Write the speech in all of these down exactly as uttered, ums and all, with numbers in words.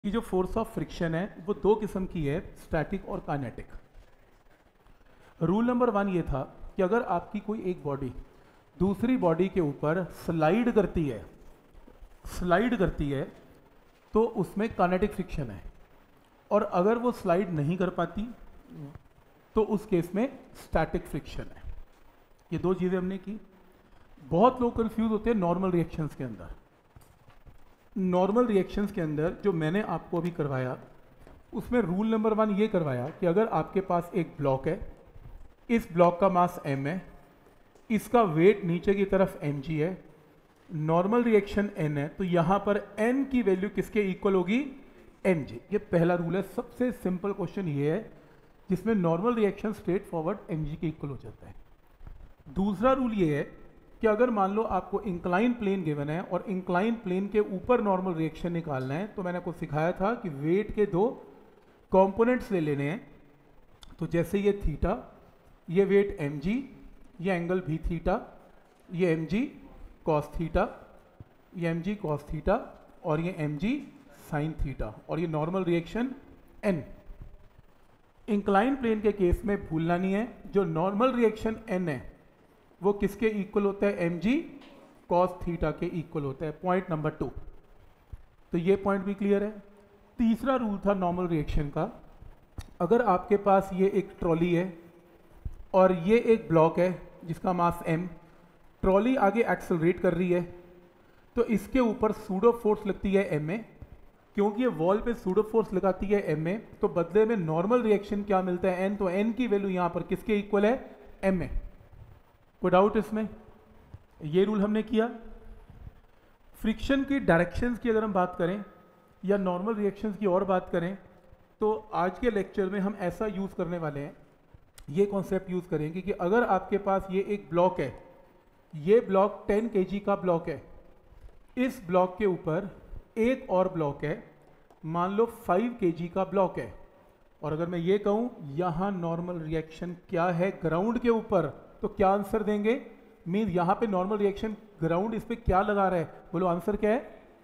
कि जो force of friction है वो दो किस्म की है, स्टैटिक और काइनेटिक। रूल नंबर वन ये था कि अगर आपकी कोई एक बॉडी दूसरी बॉडी के ऊपर स्लाइड करती है स्लाइड करती है तो उसमें काइनेटिक फ्रिक्शन है, और अगर वो स्लाइड नहीं कर पाती तो उस केस में स्टैटिक फ्रिक्शन है। ये दो चीज़ें हमने की। बहुत लोग कंफ्यूज होते हैं नॉर्मल रिएक्शंस के अंदर। नॉर्मल रिएक्शंस के अंदर जो मैंने आपको अभी करवाया उसमें रूल नंबर वन ये करवाया कि अगर आपके पास एक ब्लॉक है, इस ब्लॉक का मास m है, इसका वेट नीचे की तरफ mg है, नॉर्मल रिएक्शन n है, तो यहाँ पर n की वैल्यू किसके इक्वल होगी? mg। ये पहला रूल है। सबसे सिंपल क्वेश्चन ये है जिसमें normal reaction straight forward mg के इक्वल हो जाता है। दूसरा रूल ये है कि अगर मान लो आपको इंक्लाइन प्लेन गिवन है और इंक्लाइन प्लेन के ऊपर नॉर्मल रिएक्शन निकालना है, तो मैंने आपको सिखाया था कि वेट के दो कंपोनेंट्स ले लेने हैं। तो जैसे ये थीटा, ये वेट mg, ये एंगल भी थीटा, ये mg cos थीटा, ये mg cos थीटा और ये mg sin थीटा, और ये normal reaction n। Incline plane के केस में भूलना नहीं है, जो नॉर्मल रिएक्शन n है वो किसके इक्वल होता है? mg cos थीटा के इक्वल होता है। Point number two. तो ये पॉइंट भी क्लियर है। तीसरा रूल था नॉर्मल रिएक्शन का, अगर आपके पास ये एक ट्रॉली है और ये एक ब्लॉक है जिसका मास m, ट्रॉली आगे एक्सेलरेट कर रही है, तो इसके ऊपर सूडो फोर्स लगती है ma। क्योंकि ये वॉल पे सूडो फोर्स लगाती है ma, तो बदले में नॉर्मल रिएक्शन क्या मिलता है? n। तो n की वैल्यू यहाँ पर किसके इक्वल है? ma। कोई डाउट इसमें? ये रूल हमने किया। फ्रिक्शन की डायरेक्शंस की अगर हम बात करें या नॉर्मल रिएक्शंस की और बात करें, तो आज के लेक्चर में हम ऐसा यूज़ करने वाले हैं, ये कॉन्सेप्ट यूज़ करेंगे कि अगर आपके पास ये एक ब्लॉक है, ये ब्लॉक टेन केजी का ब्लॉक है, इस ब्लॉक के ऊपर एक और ब्लॉक है, मान लो फाइव केजी का ब्लॉक है, और अगर मैं ये कहूँ यहाँ नॉर्मल रिएक्शन क्या है ग्राउंड के ऊपर, तो क्या आंसर देंगे? मीन यहाँ पे नॉर्मल रिएक्शन ग्राउंड इस पे क्या लगा रहा है? बोलो आंसर क्या है?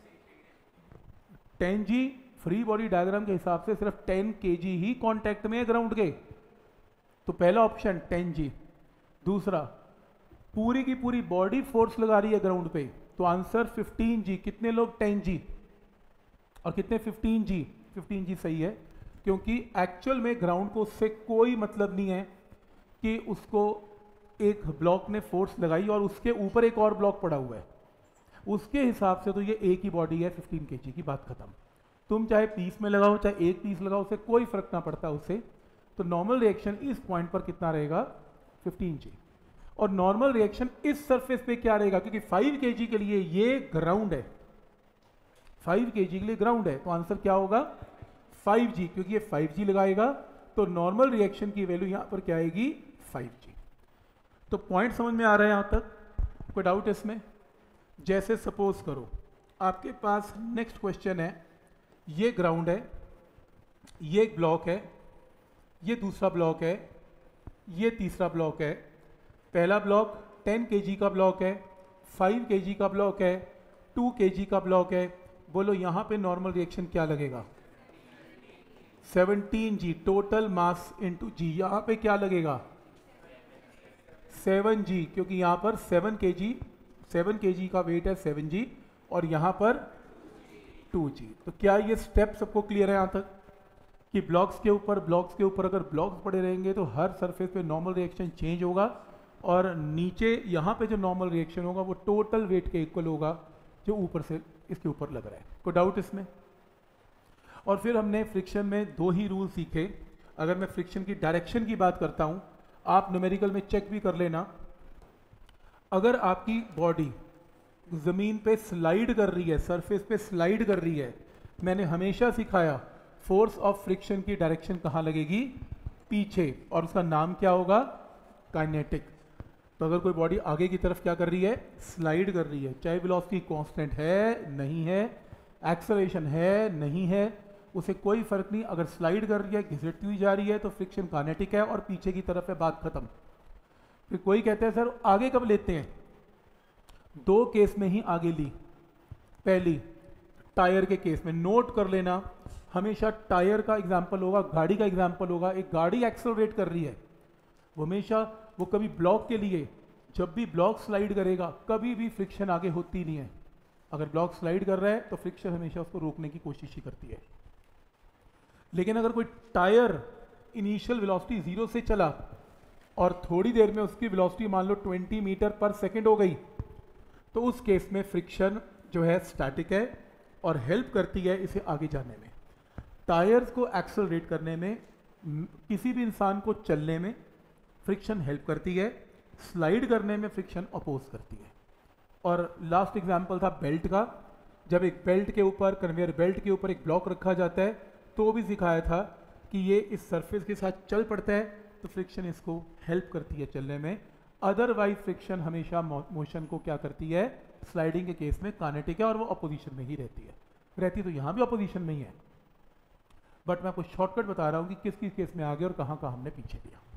Ten g. Free body diagram के हिसाब से सिर्फ टेन केजी ही कांटेक्ट में है ग्राउंड के, तो पहला ऑप्शन टेन जी। दूसरा, पूरी की पूरी बॉडी फोर्स लगा रही है ग्राउंड पे, तो आंसर फिफ्टीन जी। कितने लोग? टेन जी और कितने? Fifteen G. फिफ्टीन जी सही है, क्योंकि एक्चुअल में ग्राउंड को उससे कोई मतलब नहीं है कि उसको एक ब्लॉक ने फोर्स लगाई और उसके ऊपर एक और ब्लॉक पड़ा हुआ है, उसके हिसाब से तो ये एक ही बॉडी है फिफ्टीन केजी की, बात खत्म। तुम चाहे पीस में लगाओ चाहे एक पीस लगाओ, उससे कोई फर्क ना पड़ता उससे। तो नॉर्मल रिएक्शन इस पॉइंट पर कितना रहेगा? Fifteen g. और नॉर्मल रिएक्शन इस सरफेस पे क्या रहेगा? क्योंकि फाइव केजी के लिए ये ग्राउंड है, फाइव केजी के लिए ग्राउंड है, तो आंसर क्या होगा? Five g. क्योंकि ये फाइव जी लगाएगा तो नॉर्मल रिएक्शन की वैल्यू यहां पर क्या आएगी? Five g. तो पॉइंट समझ में आ रहा है यहां तक? कोई डाउट इसमें? जैसे सपोज करो आपके पास नेक्स्ट क्वेश्चन है, ये ग्राउंड है, ये एक ब्लॉक है, ये दूसरा ब्लॉक है, ये तीसरा ब्लॉक है। पहला ब्लॉक टेन केजी का ब्लॉक है, फाइव केजी का ब्लॉक है, टू केजी का ब्लॉक है। बोलो यहां पे नॉर्मल रिएक्शन क्या लगेगा? Seventeen g. Total mass into g, यहां पे क्या लगेगा? सेवन जी, क्योंकि यहां पर सेवन केजी सेवन केजी का वेट है सेवन जी, और यहां पर टू जी। तो क्या ये स्टेप सबको क्लियर है यहां तक कि ब्लॉक्स के ऊपर ब्लॉक्स के ऊपर अगर ब्लॉक्स पड़े रहेंगे तो हर सरफेस पे नॉर्मल रिएक्शन चेंज होगा, और नीचे यहां पे जो नॉर्मल रिएक्शन होगा वो टोटल वेट के इक्वल होगा जो ऊपर से इसके ऊपर लग रहा है। कोई डाउट इसमें? और फिर हमने फ्रिक्शन में दो ही रूल सीखे। अगर मैं फ्रिक्शन की डायरेक्शन की बात करता हूं, आप न्यूमेरिकल में चेक भी कर लेना, अगर आपकी बॉडी ज़मीन पे स्लाइड कर रही है, सरफेस पे स्लाइड कर रही है, मैंने हमेशा सिखाया फोर्स ऑफ फ्रिक्शन की डायरेक्शन कहाँ लगेगी? पीछे, और उसका नाम क्या होगा? काइनेटिक। तो अगर कोई बॉडी आगे की तरफ क्या कर रही है? स्लाइड कर रही है, चाहे वेलोसिटी कांस्टेंट है नहीं है, एक्सेलरेशन है नहीं है, उसे कोई फर्क नहीं, अगर स्लाइड कर रही है, घिसटती हुई जा रही है, तो फ्रिक्शन काइनेटिक है और पीछे की तरफ है, बात खत्म। फिर कोई कहते हैं सर आगे कब लेते हैं? दो केस में ही आगे ली। पहली, टायर के केस में नोट कर लेना, हमेशा टायर का एग्जाम्पल होगा, गाड़ी का एग्जाम्पल होगा। एक गाड़ी एक्सेलरेट कर रही है, वो हमेशा वो कभी ब्लॉक के लिए, जब भी ब्लॉक स्लाइड करेगा कभी भी फ्रिक्शन आगे होती नहीं है। अगर ब्लॉक स्लाइड कर रहा है तो फ्रिक्शन हमेशा उसको रोकने की कोशिश ही करती है। लेकिन अगर कोई टायर इनिशियल वेलोसिटी जीरो से चला और थोड़ी देर में उसकी वेलोसिटी मान लो ट्वेंटी मीटर पर सेकेंड हो गई, तो उस केस में फ्रिक्शन जो है स्टैटिक है और हेल्प करती है इसे आगे जाने में। टायर्स को एक्सेलरेट करने में, किसी भी इंसान को चलने में फ्रिक्शन हेल्प करती है, स्लाइड करने में फ्रिक्शन अपोज करती है। और लास्ट एग्जांपल था बेल्ट का। जब एक बेल्ट के ऊपर, कन्वेयर बेल्ट के ऊपर एक ब्लॉक रखा जाता है तो भी सिखाया था कि ये इस सरफेस के साथ चल पड़ता है तो फ्रिक्शन इसको हेल्प करती है चलने में। अदरवाइज फ्रिक्शन हमेशा मोशन को क्या करती है, स्लाइडिंग के केस में काइनेटिक है और वो अपोजिशन में ही रहती है। रहती तो यहाँ भी अपोजिशन में ही है, बट मैं आपको शॉर्टकट बता रहा हूँ कि किस किस केस में आगे और कहाँ कहाँ हमने पीछे दिया।